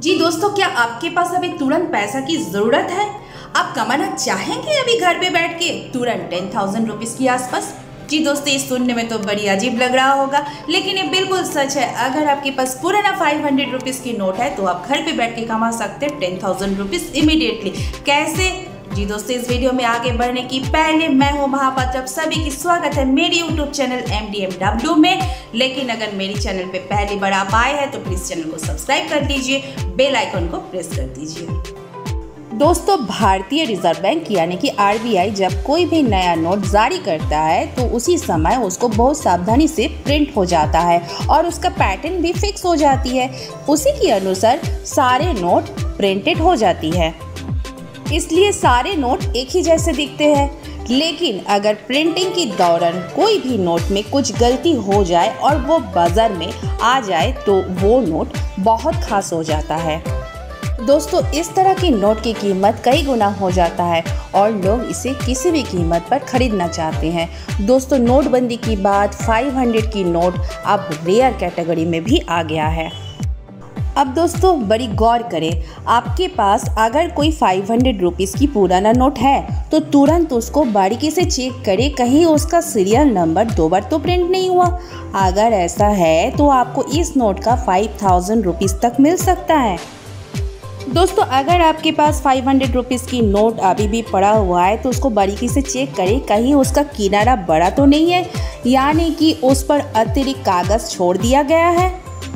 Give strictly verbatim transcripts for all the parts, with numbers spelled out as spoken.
जी दोस्तों, क्या आपके पास अभी तुरंत पैसा की ज़रूरत है? आप कमाना चाहेंगे अभी घर पे बैठ के तुरंत टेन थाउजेंड रुपीज़ के आसपास? जी दोस्तों, ये सुनने में तो बड़ी अजीब लग रहा होगा, लेकिन ये बिल्कुल सच है। अगर आपके पास पुराना फाइव हंड्रेड रुपीज़ की नोट है तो आप घर पे बैठ के कमा सकते हैं टेन थाउजेंड रुपीज़ इमीडिएटली। कैसे? जी दोस्तों, इस वीडियो में आगे बढ़ने की पहले मैं हूँ महापात्र, आप सभी की स्वागत है मेरे YouTube channel M D M W में। लेकिन अगर मेरी चैनल पे पहली बार आप आए हैं तो प्लीज़ चैनल को सब्सक्राइब कर दीजिए, बेल आइकन को प्रेस कर दीजिए। दोस्तों, भारतीय रिजर्व बैंक यानी कि आर बी आई जब कोई भी नया नोट जारी करता है तो उसी समय उसको बहुत सावधानी से प्रिंट हो जाता है और उसका पैटर्न भी फिक्स हो जाती है। उसी के अनुसार सारे नोट प्रिंटेड हो जाती है, इसलिए सारे नोट एक ही जैसे दिखते हैं। लेकिन अगर प्रिंटिंग के दौरान कोई भी नोट में कुछ गलती हो जाए और वो बाजार में आ जाए तो वो नोट बहुत खास हो जाता है। दोस्तों, इस तरह की नोट की कीमत कई गुना हो जाता है और लोग इसे किसी भी कीमत पर खरीदना चाहते हैं। दोस्तों, नोटबंदी की बाद फाइव हंड्रेड की नोट अब रेयर कैटेगरी में भी आ गया है। अब दोस्तों बड़ी गौर करें, आपके पास अगर कोई फाइव हंड्रेड रुपीज़ की पुराना नोट है तो तुरंत उसको बारीकी से चेक करें, कहीं उसका सीरियल नंबर दो बार तो प्रिंट नहीं हुआ। अगर ऐसा है तो आपको इस नोट का फाइव थाउजेंड रुपीज़ तक मिल सकता है। दोस्तों, अगर आपके पास फाइव हंड्रेड रुपीज़ की नोट अभी भी पड़ा हुआ है तो उसको बारीकी से चेक करें, कहीं उसका किनारा बड़ा तो नहीं है, यानी कि उस पर अतिरिक्त कागज़ छोड़ दिया गया है।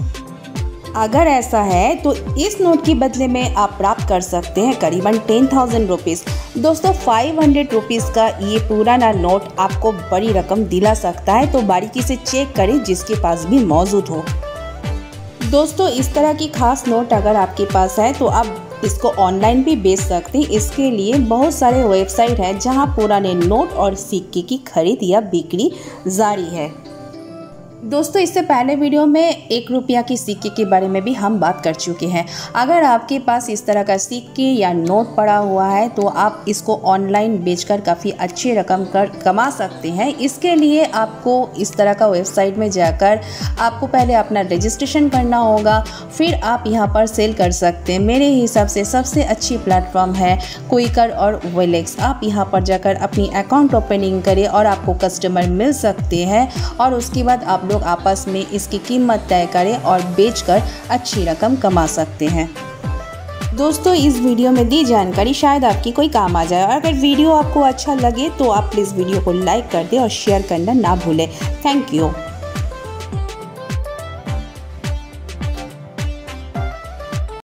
अगर ऐसा है तो इस नोट के बदले में आप प्राप्त कर सकते हैं करीबन टेन थाउजेंड रुपीज़। दोस्तों, फाइव हंड्रेड रुपीज़ का ये पुराना नोट आपको बड़ी रकम दिला सकता है, तो बारीकी से चेक करें जिसके पास भी मौजूद हो। दोस्तों, इस तरह की खास नोट अगर आपके पास है तो आप इसको ऑनलाइन भी बेच सकते हैं। इसके लिए बहुत सारे वेबसाइट हैं जहां पुराने नोट और सिक्के की खरीद या बिक्री जारी है। दोस्तों, इससे पहले वीडियो में एक रुपया की सिक्के के बारे में भी हम बात कर चुके हैं। अगर आपके पास इस तरह का सिक्के या नोट पड़ा हुआ है तो आप इसको ऑनलाइन बेचकर काफ़ी अच्छी रकम कर कमा सकते हैं। इसके लिए आपको इस तरह का वेबसाइट में जाकर आपको पहले अपना रजिस्ट्रेशन करना होगा, फिर आप यहां पर सेल कर सकते हैं। मेरे हिसाब से सबसे अच्छी प्लेटफॉर्म है क्विकर और ओएलएक्स। आप यहां पर जाकर अपनी अकाउंट ओपनिंग करें और आपको कस्टमर मिल सकते हैं और उसके बाद आप लोग आपस में इसकी कीमत तय करें और बेचकर अच्छी रकम कमा सकते हैं। दोस्तों, इस वीडियो में दी जानकारी शायद आपकी कोई काम आ जाए और अगर वीडियो आपको अच्छा लगे तो आप प्लीज़ वीडियो को लाइक कर दें और शेयर करना ना भूलें। Thank you.